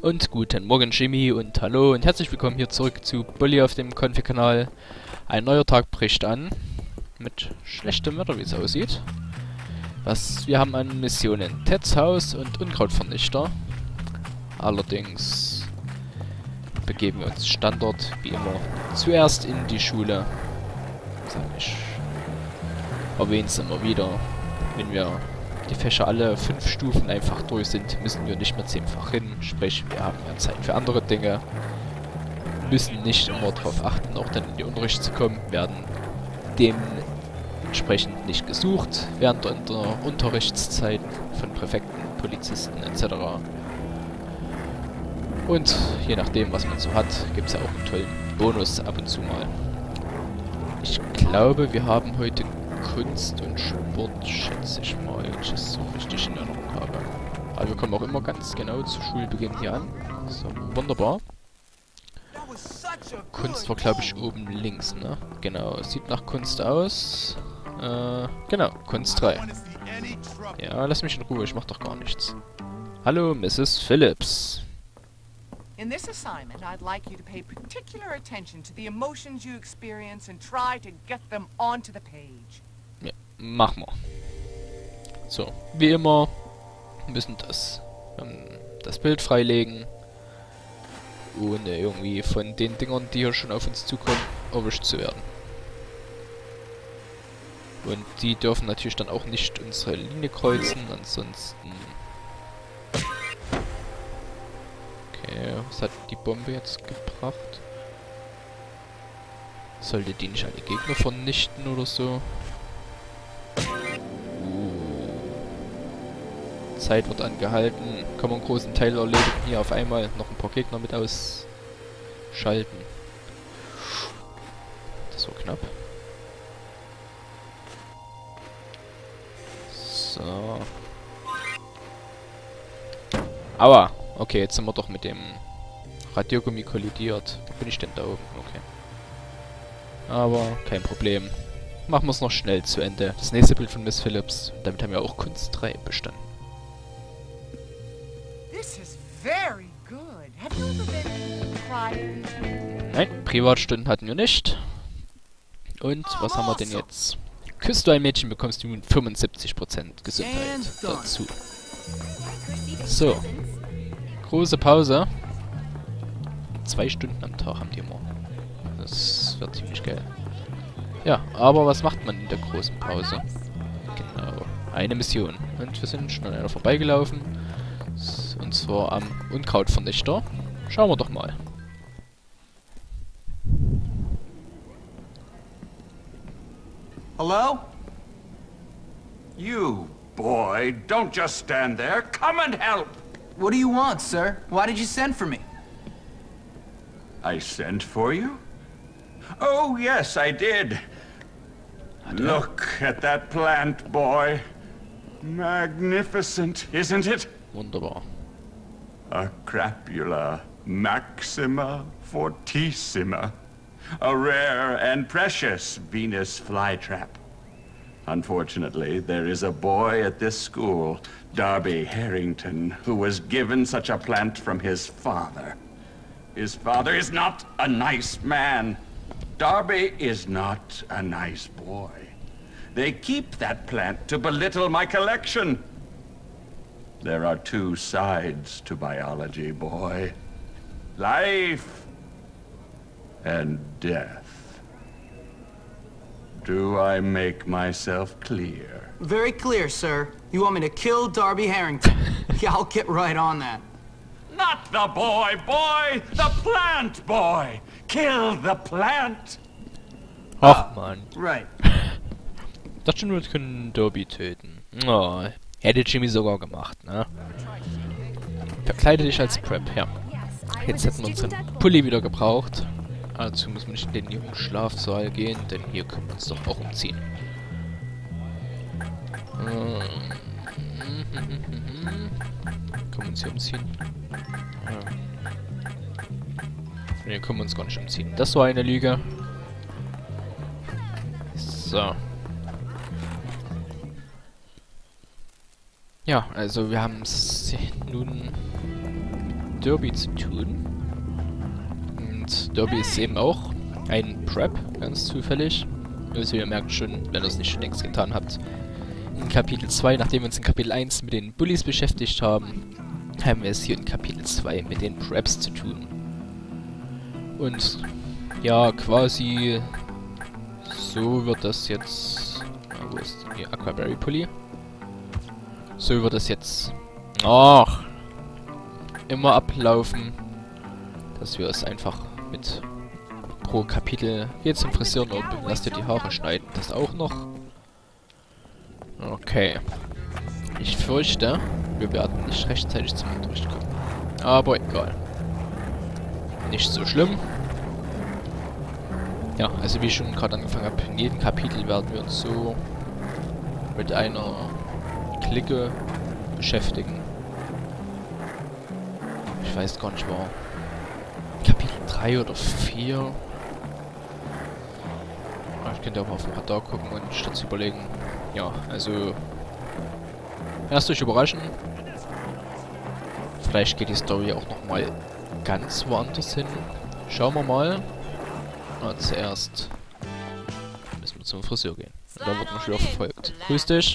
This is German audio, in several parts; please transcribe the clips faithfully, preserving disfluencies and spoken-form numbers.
Und guten Morgen Jimmy und hallo und herzlich willkommen hier zurück zu Bully auf dem Konfi-Kanal. Ein neuer Tag bricht an, mit schlechtem Wetter, wie es aussieht. Was wir haben an Missionen: Teds Haus und Unkrautvernichter. Allerdings begeben wir uns Standort, wie immer, zuerst in die Schule. Sag ich, erwähne es immer wieder, wenn wir die Fächer alle fünf Stufen einfach durch sind, müssen wir nicht mehr zehnfach hin. Sprich, wir haben mehr Zeit für andere Dinge. Müssen nicht immer darauf achten, auch dann in den Unterricht zu kommen. Werden dementsprechend nicht gesucht während der, der Unterrichtszeit von Präfekten, Polizisten et cetera. Und je nachdem, was man so hat, gibt es ja auch einen tollen Bonus ab und zu mal. Ich glaube, wir haben heute Kunst und Sport, schätze ich mal, wenn ich es so richtig in Erinnerung habe. Aber wir kommen auch immer ganz genau zu Schulbeginn hier an. So, wunderbar. Kunst war, glaube ich, oben links, ne? Genau, sieht nach Kunst aus. Äh, genau, Kunst drei. Ja, lass mich in Ruhe, ich mach doch gar nichts. Hallo, Misses Phillips. In this assignment, I'd like you to pay particular attention to the emotions you experience and try to get them onto the page. Ja, machen wir. So, wie immer müssen das, ähm, das Bild freilegen, ohne irgendwie von den Dingern, die hier schon auf uns zukommen, erwischt zu werden. Und die dürfen natürlich dann auch nicht unsere Linie kreuzen, ansonsten... Okay, was hat die Bombe jetzt gebracht? Sollte die nicht alle Gegner vernichten oder so? Zeit wird angehalten. Kann man einen großen Teil erledigen. Hier auf einmal noch ein paar Gegner mit ausschalten. Das war knapp. So. Aua. Okay, jetzt sind wir doch mit dem Radiogummi kollidiert. Wo bin ich denn da oben? Okay. Aber kein Problem. Machen wir es noch schnell zu Ende. Das nächste Bild von Miss Phillips. Damit haben wir auch Kunst drei bestanden. Nein, Privatstunden hatten wir nicht. Und was haben wir denn jetzt? Küsst du ein Mädchen, bekommst du nun fünfundsiebzig Prozent Gesundheit dazu. So. Große Pause. Zwei Stunden am Tag haben die immer. Das wird ziemlich geil. Ja, aber was macht man in der großen Pause? Genau, eine Mission. Und wir sind schon an einer vorbeigelaufen. Und zwar am Unkrautvernichter. Schauen wir doch mal. Hello? You, boy, don't just stand there. Come and help! What do you want, sir? Why did you send for me? I sent for you? Oh, yes, I did. Look at that plant, boy. Magnificent, isn't it? Wunderbar. A crapula maxima fortissima. A rare and precious Venus flytrap. Unfortunately, there is a boy at this school, Darby Harrington, who was given such a plant from his father. His father is not a nice man. Darby is not a nice boy. They keep that plant to belittle my collection. There are two sides to biology, boy. Life and death. Do I make myself clear? Very clear, sir. You want me to kill Darby Harrington? Yeah, I'll get right on that. Not the boy, boy! The plant, boy! Kill the plant! Ach, Mann. Right. Ich dachte schon, wir können Derby töten. Oh, hätte Jimmy sogar gemacht, ne? Verkleide dich als Prep, ja. Jetzt hätten wir unseren Pulli wieder gebraucht. Dazu müssen wir nicht in den jungen Schlafsaal gehen, denn hier können wir uns doch auch umziehen. Ähm, können wir uns hier umziehen? Ja. Ne, können wir uns gar nicht umziehen. Das war eine Lüge. So. Ja, also wir haben es nun Derby zu tun. Und Derby ist eben auch ein Prep, ganz zufällig. Also ihr merkt schon, wenn ihr es nicht schon längst getan habt, in Kapitel zwei, nachdem wir uns in Kapitel eins mit den Bullies beschäftigt haben, haben wir es hier in Kapitel zwei mit den Preps zu tun. Und ja, quasi so wird das jetzt... Wo ist die Aquaberry Pulli? So wird das jetzt... Ach, immer ablaufen, dass wir es einfach mit pro Kapitel geht zum Friseur und lasst dir die Haare schneiden. Das auch noch. Okay. Ich fürchte, wir werden nicht rechtzeitig zum Unterricht kommen. Aber egal. Nicht so schlimm. Ja, also wie ich schon gerade angefangen habe, in jedem Kapitel werden wir uns so mit einer Clique beschäftigen. Ich weiß gar nicht, war Kapitel drei oder vier. Ich könnte auch mal auf den Radar gucken und statt überlegen. Ja, also lasst euch überraschen. Vielleicht geht die Story auch nochmal ganz woanders hin. Schauen wir mal. Na, zuerst müssen wir zum Friseur gehen. Und da wird man schon verfolgt. Grüß dich.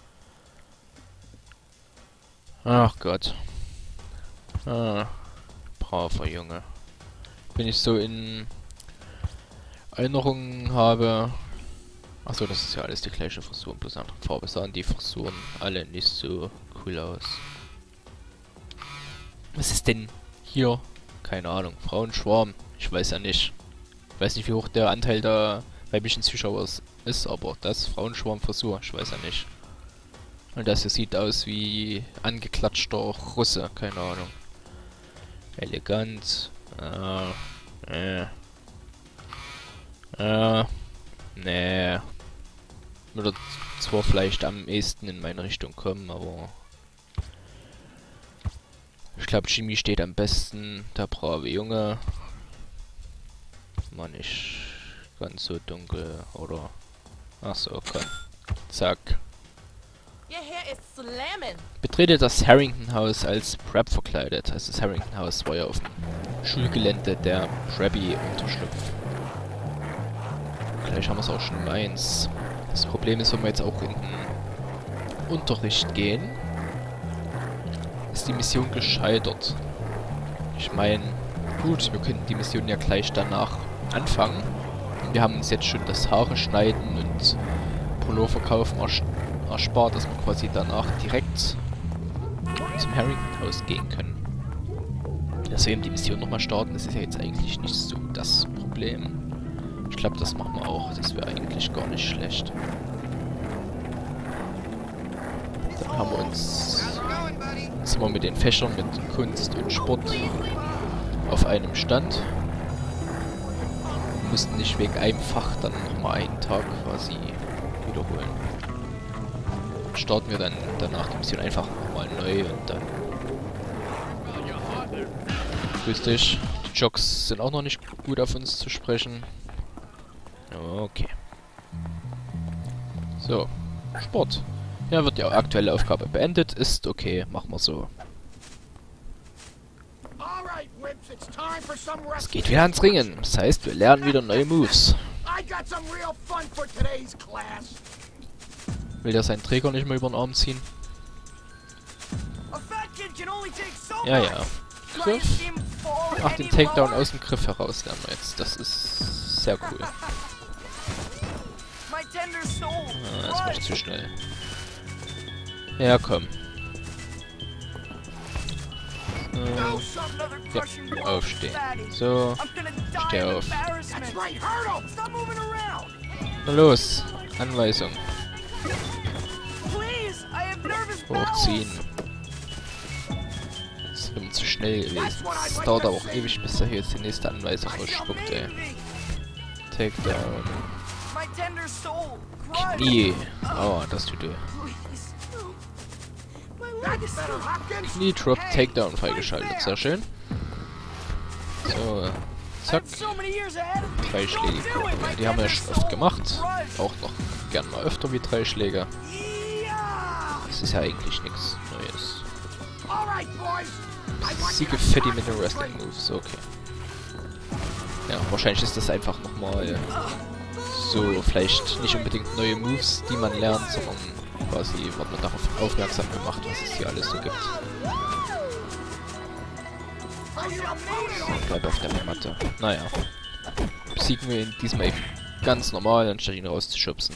Ach Gott. Ah, braver Junge. Wenn ich so in Erinnerungen habe... Achso, das ist ja alles die gleiche Frisur, bloß andere Farbe. Sahen die Frisuren alle nicht so cool aus. Was ist denn hier? Keine Ahnung. Frauenschwarm. Ich weiß ja nicht. Ich weiß nicht, wie hoch der Anteil der weiblichen Zuschauer ist, aber das Frauenschwarm-Frisur. Ich weiß ja nicht. Und das hier sieht aus wie angeklatschter Russe. Keine Ahnung. Elegant. Äh. Äh. Äh. Nee. Würde zwar vielleicht am ehesten in meine Richtung kommen, aber... Ich glaube, Jimmy steht am besten. Der brave Junge. Mal nicht ganz so dunkel, oder? Achso, komm. Zack. Betrete das Harrington-Haus als Prep verkleidet. Also das Harrington-Haus war ja auf dem Schulgelände der Preppy-Unterschlupf. Gleich haben wir es auch schon um eins. Das Problem ist, wenn wir jetzt auch in den Unterricht gehen, ist die Mission gescheitert. Ich meine, gut, wir könnten die Mission ja gleich danach anfangen. Und wir haben uns jetzt schon das Haare schneiden und Pullover kaufen ers erspart, dass wir quasi danach direkt zum Harrington-Haus gehen können. Dass wir eben die Mission nochmal starten, das ist ja jetzt eigentlich nicht so das Problem. Ich glaube, das machen wir auch. Das wäre eigentlich gar nicht schlecht. Dann haben wir uns... Sind wir mit den Fächern, mit Kunst und Sport auf einem Stand. Wir mussten nicht wegen einem Fach dann nochmal einen Tag quasi wiederholen. Dann starten wir dann danach die Mission einfach nochmal neu und dann... Grüß dich. Die Jocks sind auch noch nicht gut auf uns zu sprechen. Okay. So. Sport. Ja, wird die aktuelle Aufgabe beendet. Ist okay. Machen wir so. Es geht wieder ans Ringen. Das heißt, wir lernen wieder neue Moves. Will der seinen Träger nicht mehr über den Arm ziehen? Ja, ja. Griff. Ach, den Takedown aus dem Griff heraus lernen wir jetzt. Das ist sehr cool. Ah, das war zu schnell. Ja, komm. Äh, ja, aufstehen. So, steh auf. Na los, Anweisung. Hochziehen. Das ist mir zu schnell gewesen. Es dauert aber auch ewig, bis er hier jetzt die nächste Anweisung ausspuckt, ey. Takedown. Knie. Aua, das tut weh. Knie Drop Takedown freigeschaltet. Sehr schön. So. Zack. Drei Schläge. Ja, die haben wir ja schon oft gemacht. Auch noch gern mal öfter wie drei Schläge. Das ist ja eigentlich nichts Neues. Siege Fatty mit den Wrestling Moves, okay. Ja, wahrscheinlich ist das einfach nochmal so, vielleicht nicht unbedingt neue Moves, die man lernt, sondern quasi wird man darauf aufmerksam gemacht, was es hier alles so gibt. So, bleib auf der Matte. Naja. Besiegen wir ihn diesmal eben ganz normal, anstatt ihn rauszuschubsen.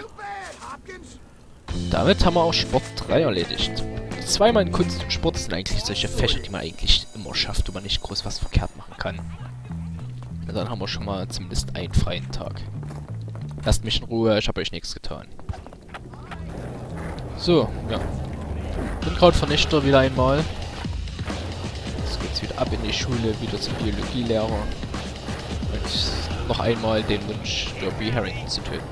Damit haben wir auch Sport drei erledigt. Zweimal in Kunst und Sport sind eigentlich solche Fächer, die man eigentlich immer schafft, wo man nicht groß was verkehrt machen kann. Und dann haben wir schon mal zumindest einen freien Tag. Lasst mich in Ruhe, ich habe euch nichts getan. So, ja. Unkrautvernichter wieder einmal. Jetzt geht's wieder ab in die Schule, wieder zum Biologielehrer. Und noch einmal den Wunsch, Derby Harrington zu töten.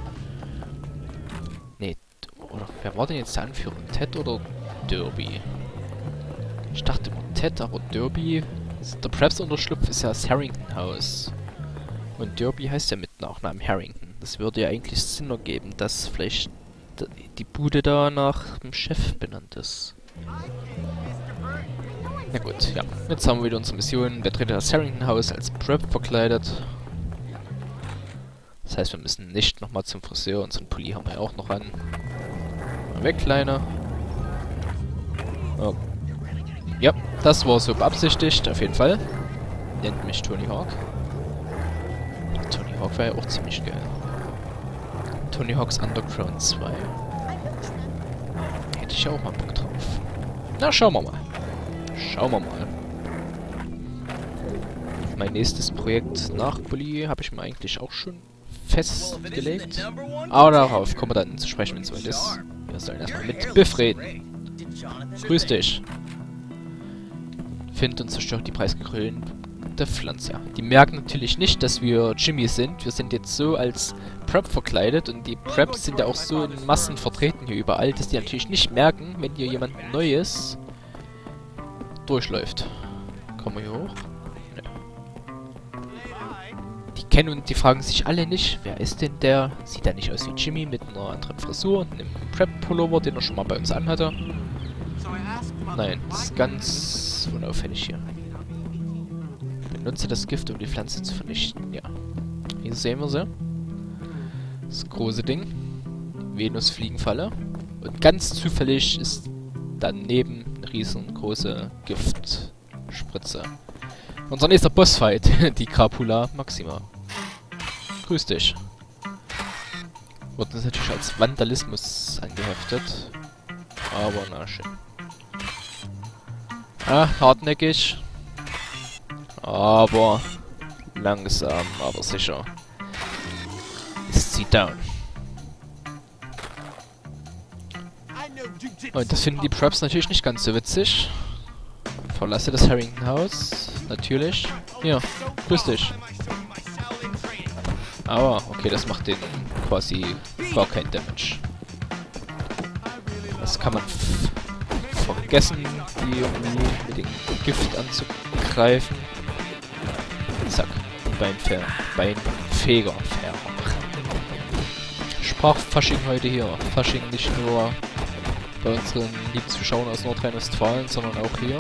Nee, oder wer war denn jetzt der Anführer? Ted oder Derby? Ich dachte immer Ted, aber Derby... Der Preps-Unterschlupf ist ja das Harrington-Haus. Und Derby heißt ja mit Nachnamen Harrington. Das würde ja eigentlich Sinn ergeben, dass vielleicht die Bude da nach dem Chef benannt ist. Na gut, ja. Jetzt haben wir wieder unsere Mission. Betrete das Harrington-Haus als Prep verkleidet. Das heißt, wir müssen nicht nochmal zum Friseur. Unseren Pulli haben wir ja auch noch an. Mal weg, Kleiner. Oh. Ja, das war so beabsichtigt, auf jeden Fall. Nennt mich Tony Hawk. Tony Hawk wäre ja auch ziemlich geil. Tony Hawk's Underground zwei. Hätte ich ja auch mal Bock drauf. Na, schauen wir mal. Schauen wir mal. Mein nächstes Projekt nach Bully habe ich mir eigentlich auch schon festgelegt. Aber darauf kommen wir dann zu sprechen, wenn es soweit ist. Wir sollen erstmal mit Biff reden. Grüß dich. Findet und zerstört die preisgekrönte Pflanze. Die merken natürlich nicht, dass wir Jimmy sind. Wir sind jetzt so als Prep verkleidet und die Preps sind ja auch so in Massen vertreten hier überall, dass die natürlich nicht merken, wenn hier jemand Neues durchläuft. Kommen wir hier hoch? Nee. Die kennen und die fragen sich alle nicht, wer ist denn der? Sieht er nicht aus wie Jimmy mit einer anderen Frisur und einem Prep-Pullover, den er schon mal bei uns anhatte? Nein, das ist ganz unauffällig hier. Benutze das Gift, um die Pflanze zu vernichten. Ja. Hier sehen wir sie. Das große Ding. Venusfliegenfalle. Und ganz zufällig ist daneben eine riesengroße Giftspritze. Unser nächster Bossfight, die Crapula Maxima. Grüß dich. Wird uns natürlich als Vandalismus angeheftet. Aber na schön. Ah, hartnäckig. Aber langsam, aber sicher. Ist sie down. Und das finden die Preps natürlich nicht ganz so witzig. Verlasse das Harrington-Haus. Natürlich. Hier, grüß dich. Aber, okay, das macht den quasi gar kein Damage. Das kann man vergessen, die irgendwie mit dem Gift anzugreifen. Zack. Beinfäher. Beinfeger. Sprachfasching heute hier. Fasching nicht nur bei unseren lieben Zuschauern aus Nordrhein-Westfalen, sondern auch hier.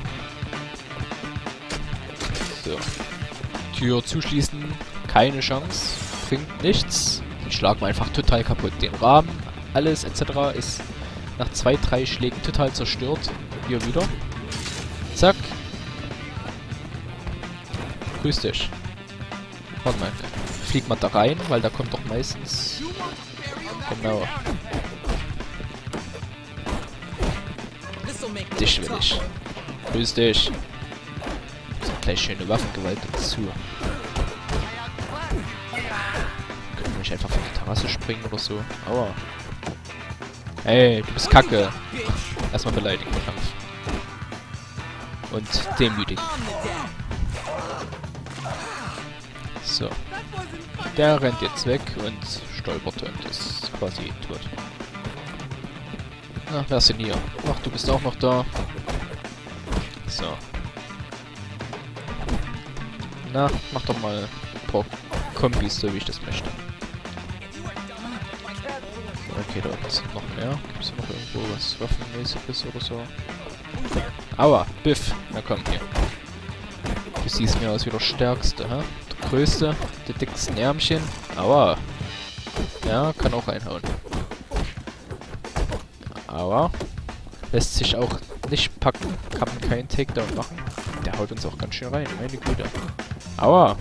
So. Tür zuschließen. Keine Chance. Bringt nichts. Die schlagen wir einfach total kaputt. Den Rahmen, alles et cetera ist nach zwei, drei Schlägen total zerstört. Hier wieder. Zack. Grüß dich. Warte mal. Flieg mal da rein, weil da kommt doch meistens... Genau. Dich will ich. Grüß dich. So, gleich schöne Waffengewalt dazu. Können wir nicht einfach von der Terrasse springen oder so? Aua. Ey, du bist kacke. Erstmal beleidigen im Kampf. Und demütigen. So. Der rennt jetzt weg und stolpert und ist quasi tot. Na, wer ist denn hier? Ach, du bist auch noch da. So. Na, mach doch mal ein paar Kombis, so wie ich das möchte. Okay, da sind noch mehr. Gibt es noch irgendwo was Waffenmäßiges oder so? Aua, Biff. Na komm, hier. Du siehst mir aus wie der Stärkste, hä? Der Größte, der dicksten Ärmchen. Aua. Ja, kann auch reinhauen. Aua. Lässt sich auch nicht packen. Kann man keinen Takedown machen. Der haut uns auch ganz schön rein, meine Güte. Aua.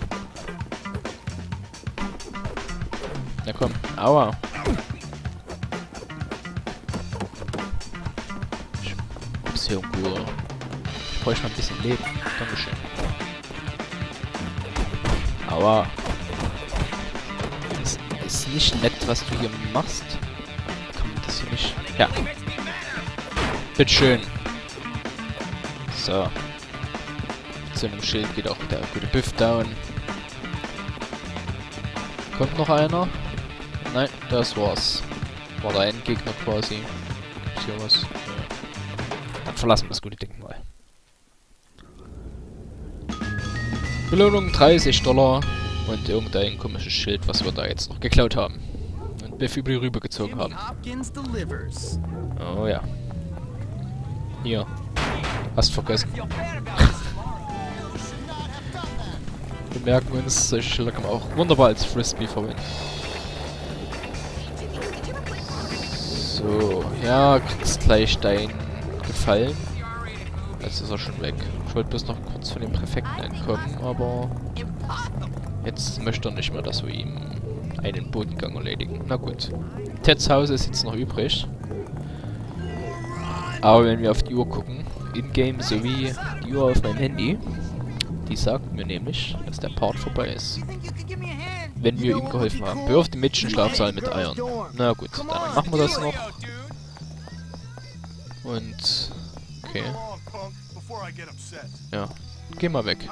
Na komm, aua. Ich muss hier irgendwo... Ich bräuchte mal ein bisschen Leben. Dankeschön. Aua. Das ist nicht nett, was du hier machst. Kann man das hier nicht... Ja. Bitteschön. So. Mit so einem Schild geht auch der gute Biff down. Kommt noch einer? Nein, das war's. War der Endgegner quasi. Ist hier was? Ja. Dann verlassen wir das gute Ding mal. Belohnung dreißig Dollar und irgendein komisches Schild, was wir da jetzt noch geklaut haben. Und Biff über die Rübe gezogen haben. Oh ja. Hier. Hast vergessen. Wir merken uns, solche Schilder kann man auch wunderbar als Frisbee verwenden. So, ja, kriegst gleich deinen Gefallen. Jetzt ist er schon weg. Ich wollte bloß noch kurz von dem Präfekten entkommen, aber jetzt möchte er nicht mehr, dass wir ihm einen Bodengang erledigen. Na gut. Teds Haus ist jetzt noch übrig. Aber wenn wir auf die Uhr gucken, in-game sowie die Uhr auf meinem Handy, die sagt mir nämlich, dass der Part vorbei ist. Wenn wir ihm geholfen haben. Bewirf den Mädchenschlafsaal mit Eiern. Na gut, dann machen wir das noch. Und... okay. Ja, geh mal weg.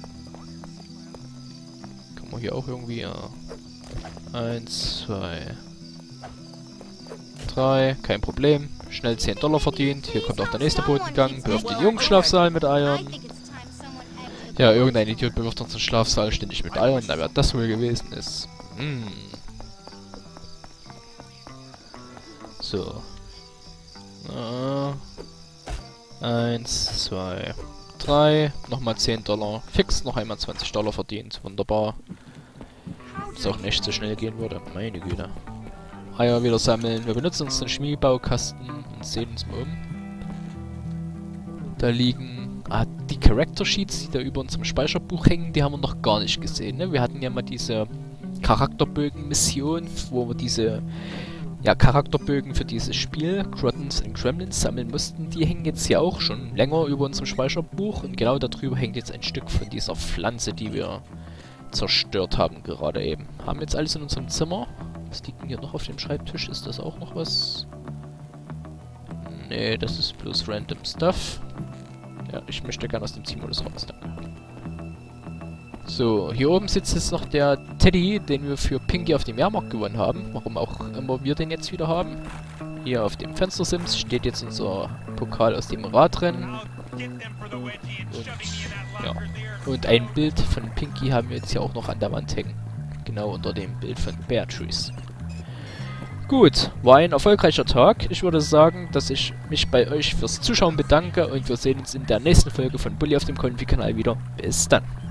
Kann man hier auch irgendwie... ja. Eins, zwei... drei, kein Problem. Schnell zehn Dollar verdient. Hier kommt auch der nächste Bodengang. Bewirft den Jungschlafsaal mit Eiern. Ja, irgendein Idiot bewirft unseren Schlafsaal ständig mit Eiern. Na, wer das wohl gewesen ist. Hm. So. Äh, eins, zwei, drei. Nochmal zehn Dollar. Fix, noch einmal zwanzig Dollar verdient. Wunderbar. Das auch nicht so schnell gehen würde. Meine Güte. Eier wieder sammeln. Wir benutzen uns den Schmiedbaukasten und sehen uns mal um. Da liegen... Ah, die Character Sheets, die da über unserem Speicherbuch hängen, die haben wir noch gar nicht gesehen, ne? Wir hatten ja mal diese Charakterbögen-Mission, wo wir diese... ja, Charakterbögen für dieses Spiel, Grottons and Gremlins, sammeln mussten. Die hängen jetzt hier auch schon länger über unserem Speicherbuch. Und genau darüber hängt jetzt ein Stück von dieser Pflanze, die wir zerstört haben gerade eben. Haben jetzt alles in unserem Zimmer. Was liegt denn hier noch auf dem Schreibtisch? Ist das auch noch was? Nee, das ist bloß random Stuff. Ja, ich möchte gerne aus dem Zimodus raus, danke. So, hier oben sitzt jetzt noch der Teddy, den wir für Pinky auf dem Jahrmarkt gewonnen haben. Warum auch immer wir den jetzt wieder haben. Hier auf dem Fenstersims steht jetzt unser Pokal aus dem Radrennen. Und, ja. Und ein Bild von Pinky haben wir jetzt hier auch noch an der Wand hängen. Genau unter dem Bild von Beatrice. Gut, war ein erfolgreicher Tag. Ich würde sagen, dass ich mich bei euch fürs Zuschauen bedanke und wir sehen uns in der nächsten Folge von Bully auf dem Konfi-Kanal wieder. Bis dann.